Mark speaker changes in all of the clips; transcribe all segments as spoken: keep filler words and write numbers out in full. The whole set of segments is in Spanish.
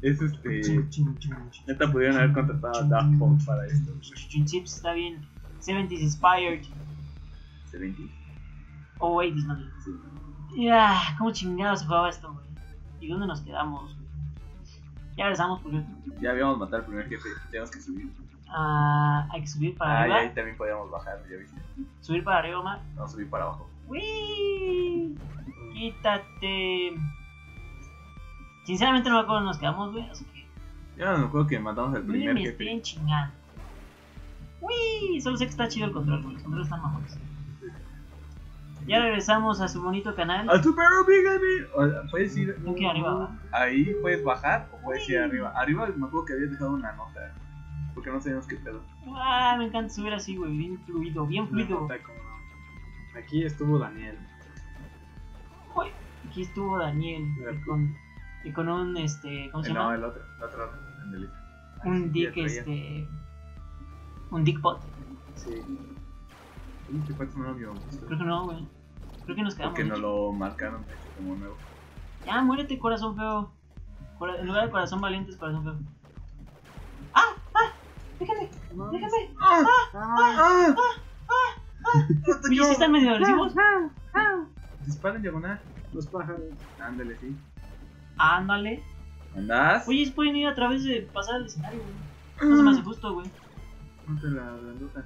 Speaker 1: Es este. Neta pudieron haber contratado a Daft Punk para esto.
Speaker 2: Chips está bien. seventies inspired.
Speaker 1: ¿setenta?
Speaker 2: Oh, eighties no.
Speaker 1: Sí.
Speaker 2: Ya, ¿cómo chingados se jugaba esto, güey? ¿Y dónde nos quedamos, güey? Ya regresamos porque.
Speaker 1: Ya habíamos matado al primer jefe, tenemos que subir.
Speaker 2: Ah, hay que subir para
Speaker 1: Ah, y
Speaker 2: arriba.
Speaker 1: ahí también podíamos bajar, ya viste.
Speaker 2: Subir para arriba, Omar.
Speaker 1: Vamos a subir para abajo.
Speaker 2: ¡Uy! Quítate. Sinceramente no me acuerdo dónde nos quedamos, güey. Así que.
Speaker 1: Ya no me acuerdo que matamos al primer
Speaker 2: me
Speaker 1: jefe.
Speaker 2: estén chingando. ¡Uy! Solo sé que está chido el control, güey. Los controles están mamones. Ya regresamos a su bonito canal.
Speaker 1: ¡A Super Omega! Puedes ir.
Speaker 2: Tengo que ir arriba, ¿va?
Speaker 1: Ahí puedes bajar o puedes ir arriba. Arriba me acuerdo que habías dejado una nota. Porque no sabíamos qué pedo.
Speaker 2: Ah, me encanta subir así, güey. Bien fluido, bien fluido.
Speaker 3: Aquí estuvo Daniel.
Speaker 2: Uy, aquí estuvo Daniel. Y con, y con un, este. ¿Cómo se
Speaker 1: Eh,
Speaker 2: llama?
Speaker 1: No, el otro. El otro. En el-
Speaker 2: Un dick,
Speaker 1: ya traía.
Speaker 2: este. Un dick pot.
Speaker 3: Sí.
Speaker 1: Uy, qué falta no lo habíamos
Speaker 2: Creo
Speaker 1: visto.
Speaker 2: que no, güey. Creo que nos quedamos.
Speaker 1: Porque
Speaker 2: de
Speaker 1: no
Speaker 2: hecho.
Speaker 1: lo marcaron como nuevo.
Speaker 2: Ya, muérete, corazón feo. Cora- En lugar de corazón valiente es corazón feo. ¡Ah! ¡Ah! ¡Déjame! ¡Déjame!
Speaker 1: ¡Ah! ¡Ah!
Speaker 2: Oye, ¿sí están medio agresivos?
Speaker 1: Dispara en diagonal.
Speaker 3: Los pájaros.
Speaker 1: Ándale, sí.
Speaker 2: Ándale.
Speaker 1: ¿Andás?
Speaker 2: Oye, ¿se pueden ir a través de pasar el escenario, güey? No se me hace justo, güey.
Speaker 1: Ponte la grandota.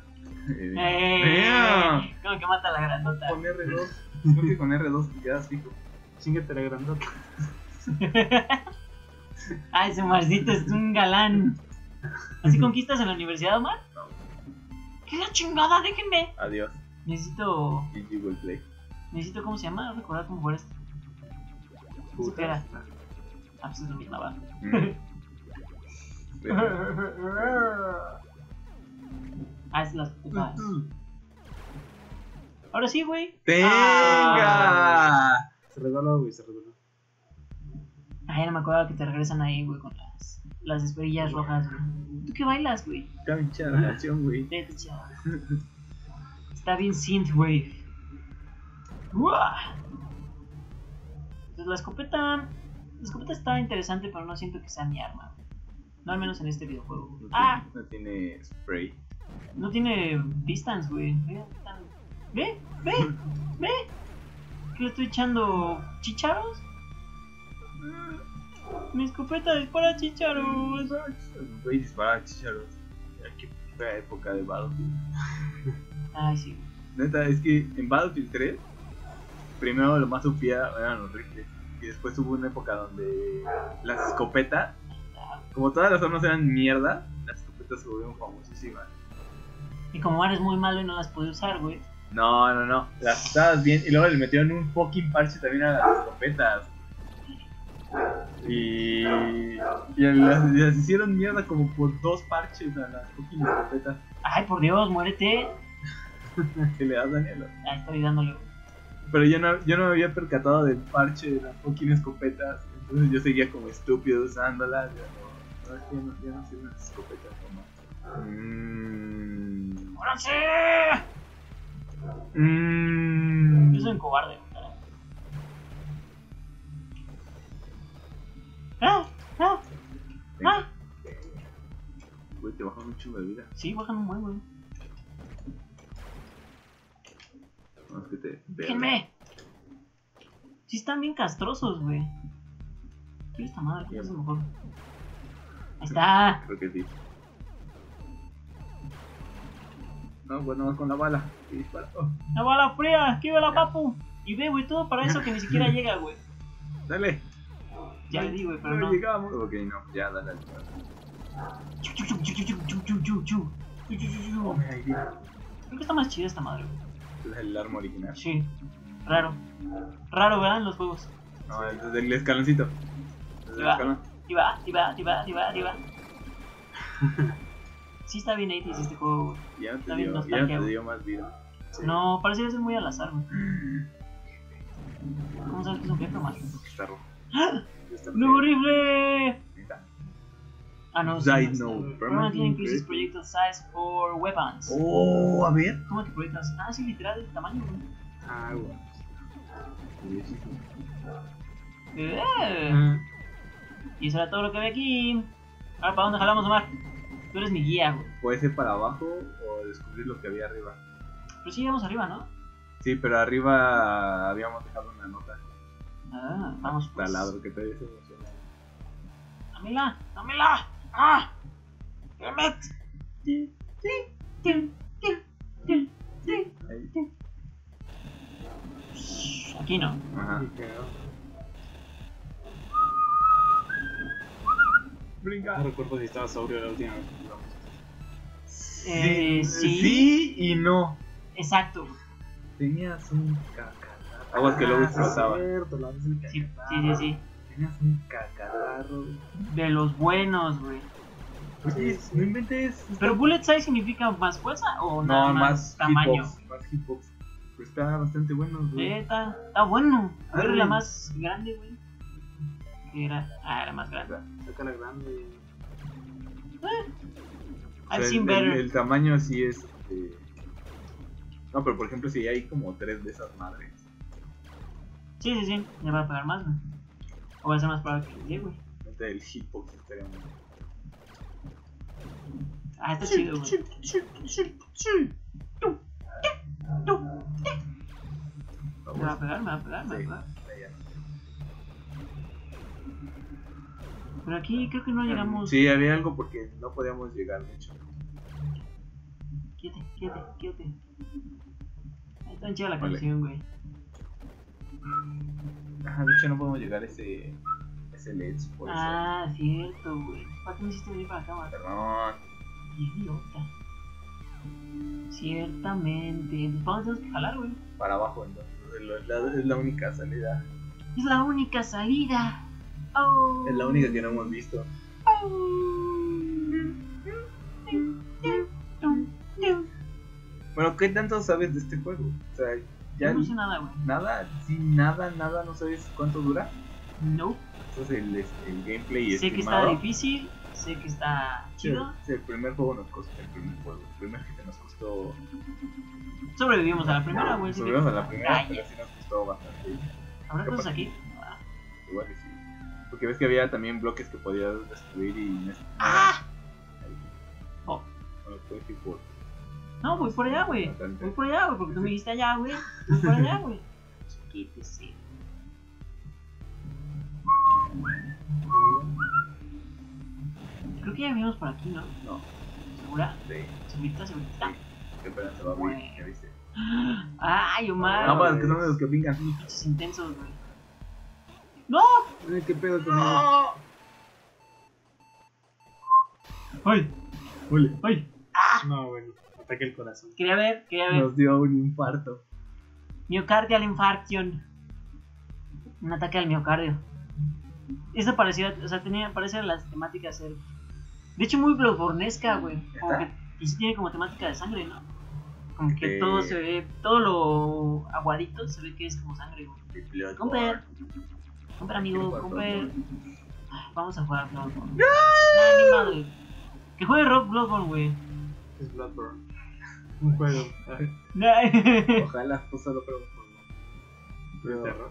Speaker 2: ¡Eh! ¿Cómo que mata a la grandota?
Speaker 1: Con R dos. Creo que con R dos te quedas fijo.
Speaker 3: Chingate la grandota.
Speaker 2: Ay, ese Marcito es un galán. ¿Así conquistas en la universidad, Omar?
Speaker 1: No.
Speaker 2: ¿Qué la chingada? Déjenme.
Speaker 1: Adiós.
Speaker 2: Necesito.
Speaker 1: G G will play.
Speaker 2: Necesito, ¿cómo se llama? Recordar cómo fue esto. ¿Qué espera? Ah, pues es lo mismo, va. Ah, es las putas. Ahora sí, güey.
Speaker 1: ¡Tenga!
Speaker 2: Ah.
Speaker 3: Se regaló, güey, se regaló.
Speaker 2: Ah, ya no me acordaba que te regresan ahí, güey, con las, las esferillas rojas, güey. ¿Tú qué bailas, güey?
Speaker 1: Está bien chida la canción, güey.
Speaker 2: Vete, chaval. Está bien synthwave. ¡Uah! Pues la escopeta. La escopeta está interesante, pero no siento que sea mi arma. No al menos en este videojuego.
Speaker 1: No,
Speaker 2: ¡Ah!
Speaker 1: tiene, no tiene spray.
Speaker 2: No tiene distance, güey. Ve, ve, ve, ve. ¿Qué le estoy echando? ¿Chicharos? Mi escopeta dispara chicharos.
Speaker 1: Güey, dispara chicharos. Qué fea época de Battlefield.
Speaker 2: Ay, sí.
Speaker 1: Neta, es que en Battlefield tres, primero lo más upía eran los rifles. Y después hubo una época donde las escopetas, como todas las armas eran mierda, las escopetas se volvieron famosísimas.
Speaker 2: Y como eres muy malo y no las pude usar, güey.
Speaker 1: No, no, no, las usabas bien y luego le metieron un fucking parche también a las escopetas. Y, y las, las hicieron mierda como por dos parches a las fucking escopetas.
Speaker 2: Ay, por Dios, muérete.
Speaker 1: Que le das, Daniel.
Speaker 2: Ahí estoy dándole.
Speaker 1: Pero yo no, yo no me había percatado del parche de las fucking escopetas. Entonces yo seguía como estúpido usándolas. Ya no, no, ya no, ya no sirven las escopetas como. Mmm.
Speaker 2: ¡Ahora sí!
Speaker 1: Mmm.
Speaker 2: Yo soy un cobarde, caray. ¡Ah! ¡Ah! ¡Ah!
Speaker 1: Güey, te bajan un chingo de vida.
Speaker 2: Sí, bajan un buen, güey.
Speaker 1: No, es que te.
Speaker 2: ¡Déjenme! Sí están bien castrosos, güey. ¿Qué es esta madre? ¿Qué es lo mejor? Ahí está.
Speaker 1: Creo que sí. No, bueno, vamos con la bala. Y dispara. Oh,
Speaker 2: La bala fría, que iba la papu. Y ve, güey, todo para eso que ni siquiera llega, güey.
Speaker 1: dale.
Speaker 2: Ya le di, güey, pero
Speaker 1: no
Speaker 2: no.
Speaker 1: llegamos. Ok, no, ya, dale al disparo.
Speaker 2: Chu, chu, chu, chu, chu, chu, chu, chu, chu. Chu, chu, chu, chu.
Speaker 1: Oh, ahí viene.
Speaker 2: Creo que está más chida esta madre, güey.
Speaker 1: Es el arma original.
Speaker 2: Sí. Raro. Raro, ¿verdad? En los juegos.
Speaker 1: No, es del escaloncito. Desde el
Speaker 2: Va.
Speaker 1: escalón.
Speaker 2: Y va, y va, y va, y va, y va. Sí está bien ochenta este juego, güey.
Speaker 1: Ya no te
Speaker 2: Está bien
Speaker 1: dio, ya no
Speaker 2: nostalgia,
Speaker 1: te
Speaker 2: güey.
Speaker 1: dio más vida. Sí.
Speaker 2: No, parece que es muy al azar, güey. ¿Cómo sabes que es un jefe, man?
Speaker 1: Está rojo.
Speaker 2: ¡Ah!
Speaker 1: Está
Speaker 2: ¡Nuevo
Speaker 1: feo.
Speaker 2: rifle!
Speaker 1: Ahí está.
Speaker 2: Ah, no,
Speaker 1: Side
Speaker 2: sí, no,
Speaker 1: note,
Speaker 2: está.
Speaker 1: permanently
Speaker 2: Permanently increases
Speaker 1: increase-
Speaker 2: projectile size for weapons.
Speaker 1: Oh, a ver.
Speaker 2: ¿Cómo que proyectas? Ah, sí, literal, el tamaño, güey.
Speaker 3: Ah, güey.
Speaker 2: Eh. Y eso era todo lo que había aquí. Ahora, ¿para dónde jalamos, Omar? Tú eres mi guía, güey.
Speaker 1: Puede ser para abajo o descubrir lo que había arriba.
Speaker 2: Pero sí íbamos arriba, ¿no?
Speaker 1: Sí, pero arriba habíamos dejado una nota.
Speaker 2: Ah, vamos pues.
Speaker 1: Taladro que todavía se emociona.
Speaker 2: ¡Dámela! ¡Dámela! ¡Ah! ¡Damn it! Sí, sí, sí, sí, sí, sí.
Speaker 1: Ahí.
Speaker 2: Aquí no.
Speaker 1: Ajá.
Speaker 3: Y quedó.
Speaker 1: Brinca.
Speaker 3: No recuerdo si estaba sobrio la última vez que jugamos.
Speaker 2: Eh, sí.
Speaker 1: Sí y no.
Speaker 2: Exacto.
Speaker 1: Tenías un cacatarro. Aguas que luego
Speaker 3: Ah, sí,
Speaker 1: explotaba.
Speaker 3: es cierto, la vez el
Speaker 2: Sí, sí,
Speaker 3: cacatarro.
Speaker 2: sí, sí.
Speaker 1: Tenías un cacatarro.
Speaker 2: De los buenos, güey.
Speaker 1: Oye,
Speaker 3: Sí, sí.
Speaker 1: no inventes.
Speaker 2: ¿Pero bullet size significa más fuerza o
Speaker 1: No,
Speaker 2: nada
Speaker 1: más,
Speaker 2: más tamaño?
Speaker 1: hitbox. Más hitbox. Pero está bastante bueno, güey.
Speaker 2: Eh, está, está bueno. A ver,
Speaker 1: Ay.
Speaker 2: la más grande, güey. ¿Qué era? Ah, era más grande.
Speaker 3: Saca la grande.
Speaker 1: O
Speaker 2: I've
Speaker 1: sea,
Speaker 2: seen
Speaker 1: el,
Speaker 2: better.
Speaker 1: el, el tamaño sí es. Este... No, pero por ejemplo, si hay como tres de esas madres.
Speaker 2: Sí, sí, sí. Ya va a pegar más, güey. O va a ser más probable que llegue, güey.
Speaker 1: Este, el hitbox estaría muy.
Speaker 2: Ah, está chido, güey. Me va a pegar, me va a pegar, me va a
Speaker 1: Sí,
Speaker 2: pegar.
Speaker 1: ya.
Speaker 2: Pero aquí creo que no llegamos.
Speaker 1: Sí, había algo porque no podíamos llegar, de hecho.
Speaker 2: Quédate, quédate, quédate. Ahí está chida la
Speaker 1: Vale.
Speaker 2: canción, güey.
Speaker 1: Ajá, de hecho no podemos llegar a ese. ese L E D por eso.
Speaker 2: Ah, cierto, güey. ¿Para qué me hiciste venir para acá, man?
Speaker 1: Perdón.
Speaker 2: Idiota. Ciertamente. Entonces, ¿para dónde tenemos que jalar, güey?
Speaker 1: Para abajo, entonces. Es la, es la única salida.
Speaker 2: Es la única salida. Oh.
Speaker 1: Es la única que no hemos visto. Bueno, ¿qué tanto sabes de este juego? O sea, ya.
Speaker 2: Yo no sé nada, güey.
Speaker 1: Nada, sí, nada, nada, no sabes cuánto dura.
Speaker 2: No.
Speaker 1: Eso es el, el gameplay
Speaker 2: Sé que
Speaker 1: estimado.
Speaker 2: está difícil. Sé que está
Speaker 1: Sí,
Speaker 2: chido.
Speaker 1: sí, el primer juego nos costó, el primer juego, el primer que nos costó.
Speaker 2: Sobrevivimos a la primera, güey. así que-
Speaker 1: Subimos a la primera,
Speaker 2: Ay,
Speaker 1: pero sí nos costó bastante.
Speaker 2: ¿habrá cosas aquí? Ah.
Speaker 1: Igual que sí. Porque ves que había también bloques que podías destruir y no es-
Speaker 2: ¡Ah!
Speaker 1: Ahí.
Speaker 2: Oh.
Speaker 1: Bueno, puedes ir por.
Speaker 2: No, voy por allá, güey.
Speaker 1: Bastante.
Speaker 2: Voy por allá, güey, porque tú me dijiste allá, güey. Voy por allá, güey. Quítese. Creo que ya vimos por aquí, ¿no?
Speaker 1: No,
Speaker 2: ¿Segura?
Speaker 1: sí,
Speaker 2: ¿Segurita, segurita?
Speaker 1: sí. Que apenas se va a abrir, ya viste.
Speaker 2: Ay, Omar.
Speaker 1: No, para que son de los que brincan.
Speaker 2: Mis pinches intensos, güey. ¡No!
Speaker 3: Ay, ¿qué pedo conmigo?
Speaker 1: ¡No!
Speaker 2: ¡Ay!
Speaker 1: Ole,
Speaker 2: ¡Ay!
Speaker 3: No, bueno, ataque el corazón.
Speaker 2: Quería ver, quería ver.
Speaker 1: nos dio un infarto.
Speaker 2: Miocardial infarction. Un ataque al miocardio. Eso parecía, o sea, tenía, parece las temáticas ser. De hecho, muy bloodbornesca, güey. Como
Speaker 1: ¿Neta?
Speaker 2: que, y sí tiene como temática de sangre, ¿no? Como que
Speaker 1: Eh.
Speaker 2: todo se ve, todo lo aguadito se ve que es como sangre, güey. Comper, comper amigo,
Speaker 1: ¿Qué pasó,
Speaker 2: comper.
Speaker 1: güey?
Speaker 2: Ay, vamos a jugar Bloodborne. ¡No! Nah, ni madre. Que juegue Rock Bloodborne, güey.
Speaker 3: Es Bloodborne. Un juego. Ay,
Speaker 2: Nah.
Speaker 1: Ojalá, pues solo pero
Speaker 3: de
Speaker 1: Pero
Speaker 3: terror.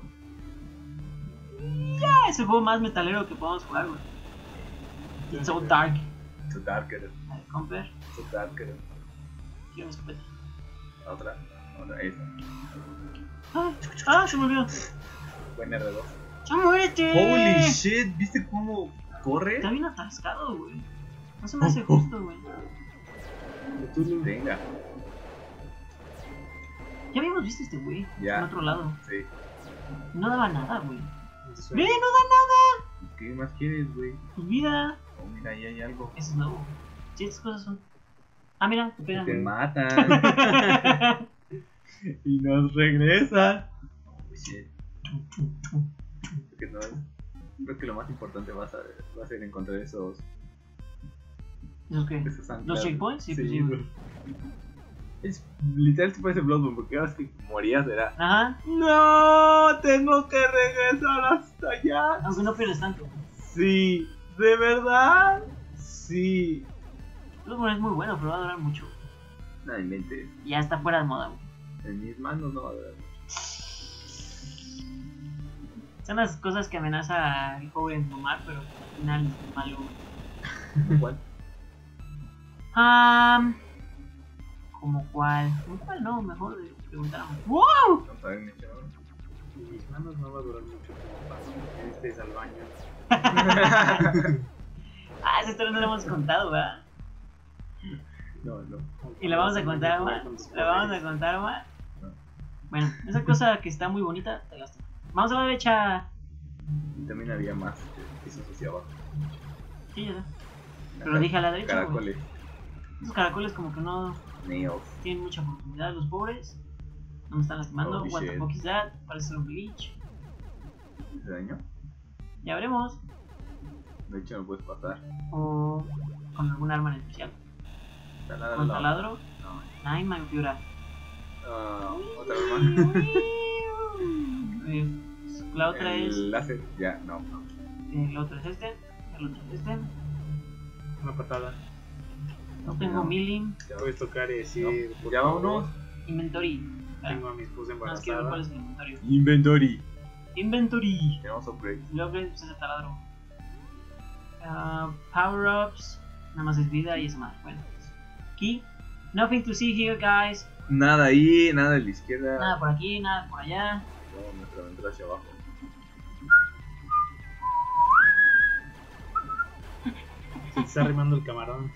Speaker 2: Ah, es el juego más metalero que podemos jugar, güey. It's so dark.
Speaker 1: So darker,
Speaker 2: A ver, comper.
Speaker 1: so darker.
Speaker 2: Quiero mi escopeta.
Speaker 1: Otra, otra, esa.
Speaker 2: Ah, ah, se me olvidó.
Speaker 1: Buen R dos.
Speaker 2: ¡Ya muérete!
Speaker 1: Holy shit, ¿viste cómo corre?
Speaker 2: Está bien atascado, güey. No se me hace justo, güey.
Speaker 3: Cthulhu.
Speaker 1: Venga,
Speaker 2: Ya habíamos visto este güey.
Speaker 1: Ya.
Speaker 2: En otro lado.
Speaker 1: sí.
Speaker 2: No daba nada, güey.
Speaker 3: Me
Speaker 2: ¡Ve!
Speaker 3: suena.
Speaker 2: ¡No da
Speaker 1: ¿Qué más quieres, güey?
Speaker 2: nada! ¡Tu vida!
Speaker 1: Oh, mira, ahí hay algo.
Speaker 2: Eso es nuevo. Sí, estas cosas son. Ah, mira, te pegan.
Speaker 1: Te
Speaker 2: güey.
Speaker 1: matan. Y nos regresan. Oh, shit. Creo que, no es- creo que lo más importante va a ser, va a ser encontrar esos,
Speaker 2: ¿Esos qué?
Speaker 1: esos anclas.
Speaker 2: ¿Los checkpoints? Sí, pues sí, güey.
Speaker 1: Es literal se parece Bloodborne porque cada vez que morías era
Speaker 2: Ajá.
Speaker 1: ¡No! ¡Tengo que regresar hasta allá!
Speaker 2: Aunque no pierdes tanto.
Speaker 1: Sí, ¿de verdad? Sí.
Speaker 2: Bloodborne es muy bueno, pero va a durar mucho.
Speaker 1: No inventes.
Speaker 2: Y ya está fuera de moda, güey.
Speaker 1: En mis manos no va a durar.
Speaker 2: Son las cosas que amenaza el joven Omar, pero al final es malo.
Speaker 1: ¿Cuál?
Speaker 2: Um, ¿Como cuál? ¿Como cuál? No, mejor preguntáramos. ¡Wow!
Speaker 1: Vamos a ver, mi chavo.
Speaker 3: Mis manos no va a durar mucho como para que estés al baño.
Speaker 2: Ah, esa historia no la hemos contado, ¿verdad?
Speaker 1: No, no.
Speaker 2: Y la vamos a contar, Omar. La vamos a contar, Omar. Bueno, esa cosa que está muy bonita, te la estoy. Vamos a la derecha.
Speaker 1: Y también había más pisos hacia abajo.
Speaker 2: Sí, ya sé. Pero dije a la derecha, güey.
Speaker 1: Caracoles.
Speaker 2: Esos caracoles como que no
Speaker 1: Nails.
Speaker 2: tienen mucha oportunidad, los pobres. No me están lastimando.
Speaker 1: Holy
Speaker 2: What the
Speaker 1: shit.
Speaker 2: fuck is that? Parece ser un glitch.
Speaker 1: ¿Ese daño?
Speaker 2: Ya veremos.
Speaker 1: De hecho, no puedes pasar.
Speaker 2: O con algún arma en especial.
Speaker 1: Taladro.
Speaker 2: Con taladro.
Speaker 1: No.
Speaker 2: Ay, me empeora.
Speaker 1: Ah, otra vez más.
Speaker 2: Eh, La otra
Speaker 1: El
Speaker 2: es.
Speaker 1: láser. Ya, no. no.
Speaker 2: eh, La otra es este. El otro es este.
Speaker 3: Una patada.
Speaker 2: No tengo
Speaker 1: No.
Speaker 2: melee.
Speaker 3: Te puedes tocar y decir.
Speaker 1: No.
Speaker 3: por
Speaker 1: Ya
Speaker 3: favor,
Speaker 1: vámonos.
Speaker 2: Inventory.
Speaker 3: Tengo a mi esposa
Speaker 2: No, es que ver cuál
Speaker 3: embarazada.
Speaker 2: es el inventario.
Speaker 1: Inventory.
Speaker 2: Inventory.
Speaker 1: Tenemos upgrades.
Speaker 2: El upgrade pues, es el taladro. Ah, power ups. Nada más es vida y es más. Bueno. Aquí. Nothing to see here, guys.
Speaker 1: Nada ahí, nada de la izquierda.
Speaker 2: Nada por aquí, nada por allá.
Speaker 1: No, nuestra aventura hacia abajo.
Speaker 3: Se te está arrimando el camarón.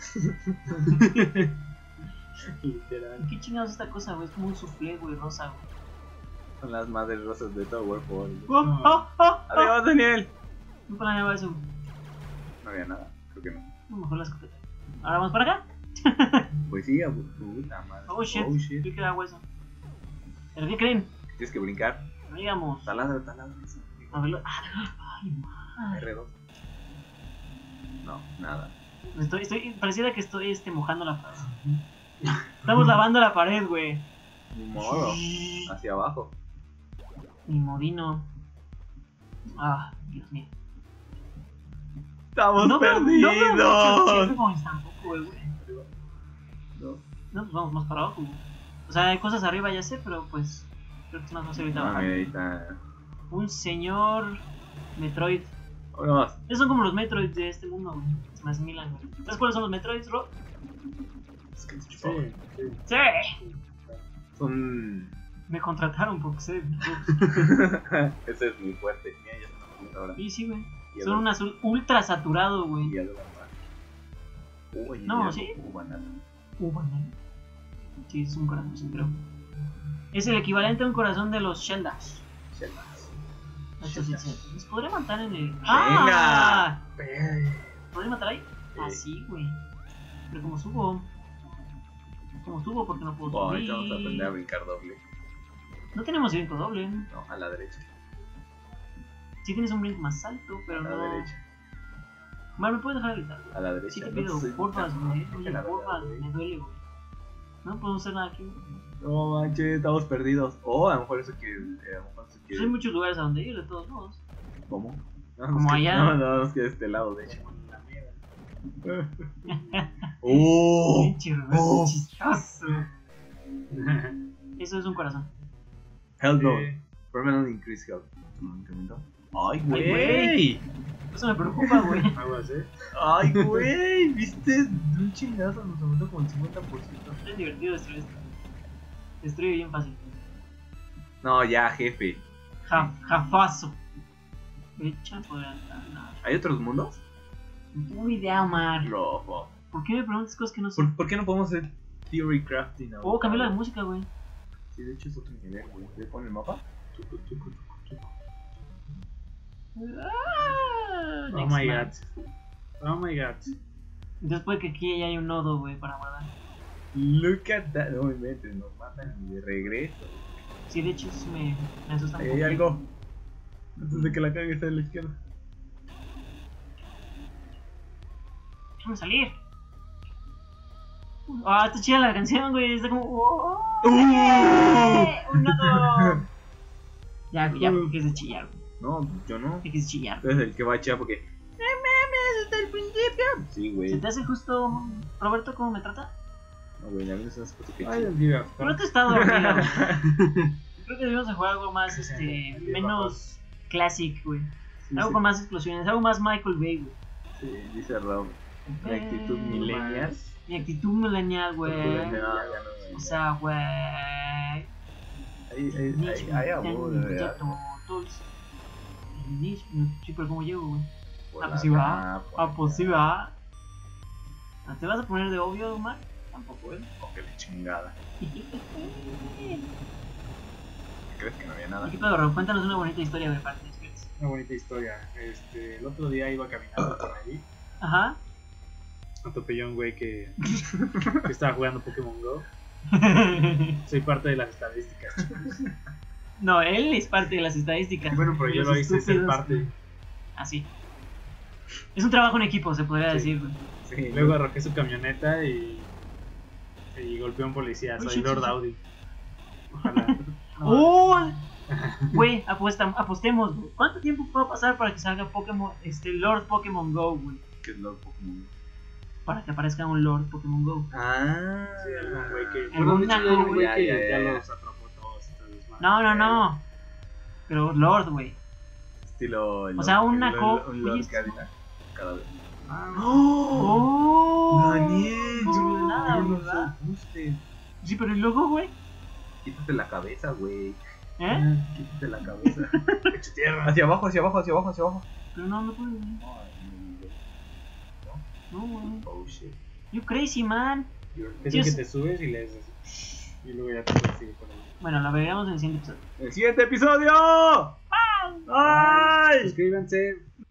Speaker 3: Literal.
Speaker 2: ¿Qué chingados es esta cosa, güey? Es como un soufflé, güey, rosa, güey.
Speaker 1: Son las madres rosas de Tower Fall.
Speaker 2: ¡Oh, oh, oh!
Speaker 1: Adiós, Daniel.
Speaker 2: No planeaba eso.
Speaker 1: No había nada, creo que no.
Speaker 2: A lo mejor la escopeta. Ahora vamos para acá.
Speaker 1: Pues sí, a puta madre.
Speaker 2: Oh shit.
Speaker 1: Oh shit.
Speaker 2: ¿Qué queda hueso? ¿Pero qué creen?
Speaker 1: Tienes que brincar.
Speaker 2: No digamos.
Speaker 1: Taladro, taladro. eso.
Speaker 2: A verlo. Ah, ay, madre.
Speaker 1: R dos. No, nada.
Speaker 2: Estoy, estoy, pareciera que estoy este, mojando la pared. Estamos lavando la pared, güey.
Speaker 1: Ni modo. Hacia abajo.
Speaker 2: Ni modino. Ah, Dios mío.
Speaker 1: Estamos
Speaker 2: No veo- no veo muchos
Speaker 1: perdidos.
Speaker 2: checkpoints tampoco, güey.
Speaker 1: No.
Speaker 2: No, pues vamos más para abajo, güey. O sea, hay cosas arriba, ya sé, pero pues creo que es más fácil ahorita
Speaker 1: Ah,
Speaker 2: bajar.
Speaker 1: mira, ahí está.
Speaker 2: Un señor Metroid.
Speaker 1: Vámonos.
Speaker 2: Esos son como los Metroids de este mundo, güey. Se me asimilan, güey. ¿Sabes cuáles son los Metroids, Rob?
Speaker 3: Sí, sí.
Speaker 2: ¡Sí!
Speaker 1: Son.
Speaker 2: Me contrataron porque sé.
Speaker 1: Ese es mi fuerte. Mira, ya está haciendo ahora.
Speaker 2: Sí, sí, güey.
Speaker 1: Y
Speaker 2: Son
Speaker 1: el-
Speaker 2: un azul ultra saturado, güey.
Speaker 1: Y algo más. Uy,
Speaker 2: No,
Speaker 1: ya,
Speaker 2: ¿sí?
Speaker 1: uh, banana.
Speaker 2: Uh, bueno. Sí, es un corazón, sí, creo. Es el equivalente a un corazón de los Sheldas.
Speaker 1: Sheldas.
Speaker 2: Esto sí, sí. ¿Les podría matar en el.
Speaker 1: ¡Venga!
Speaker 2: ¡Ah! ¿Podría matar ahí?
Speaker 1: Sí.
Speaker 2: Ah, sí, güey. Pero como subo. Como subo porque no puedo
Speaker 1: Wow,
Speaker 2: subir.
Speaker 1: ahorita vamos a aprender a brincar doble.
Speaker 2: No tenemos brinco doble.
Speaker 1: No, a la derecha.
Speaker 2: Sí tienes un brinco más alto, pero
Speaker 1: A la
Speaker 2: no.
Speaker 1: derecha.
Speaker 2: Bueno, ¿me puedes dejar gritar?
Speaker 1: A la derecha.
Speaker 2: Sí te
Speaker 1: No
Speaker 2: pido,
Speaker 1: sé,
Speaker 2: porfa,
Speaker 1: no,
Speaker 2: güey.
Speaker 1: que
Speaker 2: Oye,
Speaker 1: la
Speaker 2: porfa,
Speaker 1: verdad, güey.
Speaker 2: me duele, güey. No podemos hacer nada aquí, güey.
Speaker 1: No manches, estamos perdidos. O a lo mejor eso quiere. eh, A lo mejor eso
Speaker 2: Pues
Speaker 1: quiere.
Speaker 2: hay muchos lugares a donde ir, de todos modos.
Speaker 1: ¿Cómo? No,
Speaker 2: Como
Speaker 1: nos queda-
Speaker 2: allá.
Speaker 1: No, no, nos queda de este lado, de hecho.
Speaker 3: La mierda.
Speaker 1: ¡Oh!
Speaker 2: Pinche reverso
Speaker 1: Oh.
Speaker 2: chistoso. Eso es un corazón.
Speaker 1: Health Zone.
Speaker 3: Eh,
Speaker 1: Permanent Increase Health. ¿No incrementó? ¡Ay,
Speaker 2: güey.
Speaker 1: güey!
Speaker 2: Eso me preocupa, güey.
Speaker 3: Aguas, eh.
Speaker 1: ¡Ay, güey! ¿Viste? De un chingazo nos aumentó como el cincuenta por ciento.
Speaker 2: Es divertido destruir esto. Destruye bien fácil.
Speaker 1: No, ya, jefe.
Speaker 2: Ja, jafazo. Derecha por atrás.
Speaker 1: ¿Hay otros mundos?
Speaker 2: No tengo idea, Omar.
Speaker 1: Rojo.
Speaker 2: ¿Por qué me preguntas cosas que no sé?
Speaker 1: ¿Por, ¿Por qué no podemos hacer Theory Crafting ahora?
Speaker 2: Oh, cambió la de música, güey.
Speaker 1: Sí, de hecho es otro nivel, güey. ¿Le pone el mapa?
Speaker 2: Ah,
Speaker 3: Oh
Speaker 2: next
Speaker 3: my
Speaker 2: man.
Speaker 3: god. Oh my god.
Speaker 2: Entonces puede que aquí ya hay un nodo, güey, para guardar.
Speaker 1: Look at that. No me inventes, nos matan y de regreso.
Speaker 2: Sí, de hecho, eso me, me asusta un
Speaker 1: Ahí
Speaker 2: poco.
Speaker 1: hay algo. Antes de que la cague está a la izquierda.
Speaker 2: Déjame salir. Ah, está chida la canción, güey. Está como. ¡Oh!
Speaker 1: ¡Uh!
Speaker 2: ¡Eh! ¡Un nodo! Ya, ya, dejes de chillar, güey.
Speaker 1: No, yo no.
Speaker 2: Dejes de chillar.
Speaker 1: Tú eres el que va a echar porque. ¡No mames! Desde el principio. Sí,
Speaker 2: ¿Se
Speaker 1: güey.
Speaker 2: te hace justo, Roberto, cómo me trata?
Speaker 1: No, güey, a mí no se me hace justo que
Speaker 3: I
Speaker 1: chido.
Speaker 3: don't give a
Speaker 2: Creo
Speaker 3: fuck.
Speaker 2: que está dormido. Creo que debemos de jugar algo más, este, menos, classic, güey.
Speaker 1: Sí,
Speaker 2: Algo
Speaker 1: sí.
Speaker 2: con más explosiones, algo más Michael Bay, güey.
Speaker 1: Sí, dice Rob. La actitud
Speaker 2: Eh,
Speaker 1: millennial.
Speaker 2: Mi actitud millennial, güey.
Speaker 1: Ya, ya no,
Speaker 2: O sea, güey.
Speaker 1: Ahí, ahí, ahí, ahí amor, de verdad.
Speaker 2: Sí, pero ¿cómo llego, güey?
Speaker 1: Por
Speaker 2: Ah,
Speaker 1: la
Speaker 2: pues sí va.
Speaker 1: tapa,
Speaker 2: Ah, pues sí va. Ah, ¿te vas a poner de obvio, Omar? Tampoco, ¿eh?
Speaker 1: Oh, qué chingada. ¿Crees que no había nada?
Speaker 2: ¿Y qué pedo, Rob? Cuéntanos una bonita historia de parte de Spirits.
Speaker 3: Una bonita historia. Este, el otro día iba caminando por ahí.
Speaker 2: Ajá.
Speaker 3: Atropellé a un güey que, que estaba jugando Pokémon Go. Soy parte de las estadísticas, chicos.
Speaker 2: No, él es parte de las estadísticas.
Speaker 3: Bueno, pero yo
Speaker 2: Los
Speaker 3: lo hice ser
Speaker 2: estúpidos.
Speaker 3: parte.
Speaker 2: Así. Es un trabajo en equipo, se podría
Speaker 3: Sí.
Speaker 2: decir, güey.
Speaker 1: Sí,
Speaker 3: Luego arrojé su camioneta y, y golpeé a un policía.
Speaker 2: Uy,
Speaker 3: Soy
Speaker 2: shit,
Speaker 3: Lord
Speaker 2: shit, shit.
Speaker 3: Audi. Ojalá. No,
Speaker 2: ¡Oh! Güey, apuesta, apostemos, güey. ¿Cuánto tiempo va a pasar para que salga Pokémon, este, Lord Pokémon Go, güey?
Speaker 1: que es Lord Pokémon.
Speaker 2: Para que aparezca un Lord Pokémon Go.
Speaker 1: Ah,
Speaker 3: sí, algún güey que.
Speaker 2: Algún
Speaker 3: Bueno, de hecho,
Speaker 2: naco,
Speaker 3: hay un güey
Speaker 1: ya,
Speaker 3: que
Speaker 1: ya,
Speaker 3: ya,
Speaker 1: ya.
Speaker 3: los atrapó todos. Entonces, man.
Speaker 2: No, no, no. Pero Lord, güey.
Speaker 1: estilo.
Speaker 2: O sea, un
Speaker 1: un
Speaker 2: naco-
Speaker 1: Un Lord
Speaker 2: oye,
Speaker 1: Cadillac. Cada vez.
Speaker 3: Ah,
Speaker 2: ¡Oh!
Speaker 1: Daniel,
Speaker 2: No, nada,
Speaker 1: yo no
Speaker 2: ¿verdad?
Speaker 1: soy usted.
Speaker 2: Sí, pero el logo, güey.
Speaker 1: Quítate la cabeza, güey.
Speaker 2: ¿Eh?
Speaker 1: Quítate la cabeza.
Speaker 3: hecho tierra.
Speaker 1: Hacia abajo, hacia abajo, hacia abajo, hacia abajo.
Speaker 2: Pero no, no puedo, güey.
Speaker 1: Ay,
Speaker 2: No, güey.
Speaker 1: oh shit.
Speaker 2: You crazy, man.
Speaker 3: Es
Speaker 2: Sí,
Speaker 3: el que
Speaker 2: es-
Speaker 3: te subes y le haces. Y luego ya te puedes seguir por ahí.
Speaker 2: Bueno, lo veremos en el siguiente episodio.
Speaker 1: ¡El siguiente episodio! ¡Ay!
Speaker 3: Suscríbanse.